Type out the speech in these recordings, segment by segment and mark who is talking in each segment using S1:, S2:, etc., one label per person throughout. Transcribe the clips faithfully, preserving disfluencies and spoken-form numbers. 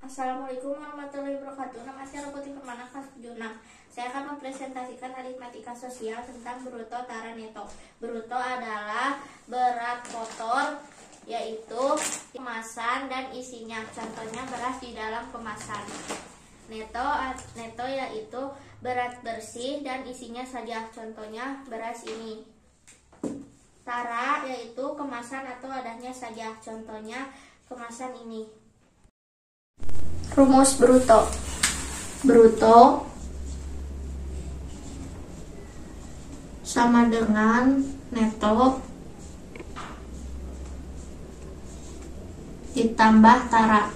S1: Assalamualaikum warahmatullahi wabarakatuh. Nama saya Putri Permana, kelas tujuh puluh enam. Saya akan mempresentasikan aritmatika sosial tentang bruto, tara, neto. Bruto adalah berat kotor, yaitu kemasan dan isinya. Contohnya beras di dalam kemasan. Neto neto yaitu berat bersih dan isinya saja. Contohnya beras ini. Tara yaitu kemasan atau adanya saja. Contohnya kemasan ini. Rumus bruto. Bruto sama dengan neto ditambah tara.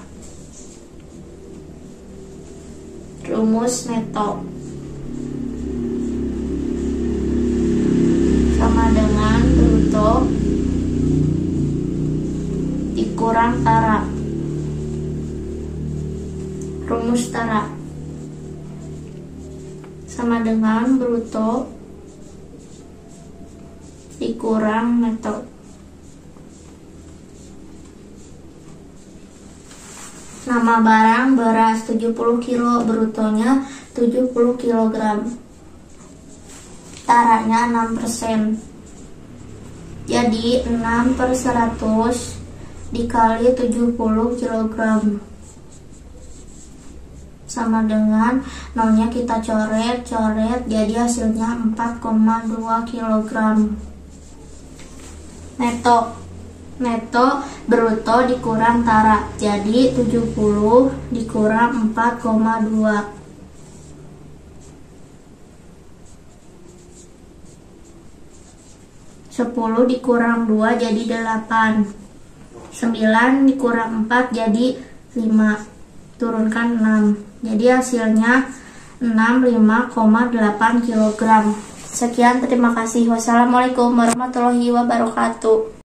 S1: Rumus neto sama dengan bruto dikurang tara. Rumus tara sama dengan bruto dikurang neto. Nama barang beras tujuh puluh kilo, brutonya tujuh puluh kilogram. Taranya enam persen. Jadi enam per seratus dikali tujuh puluh kilogram. Sama dengan nolnya kita coret-coret, jadi hasilnya empat koma dua kilogram. Neto neto bruto dikurang tara, jadi tujuh puluh dikurang empat koma dua. sepuluh dikurang dua jadi delapan. sembilan dikurang empat jadi lima. Turunkan enam. Jadi hasilnya enam puluh lima koma delapan kilogram. Sekian, terima kasih. Wassalamualaikum warahmatullahi wabarakatuh.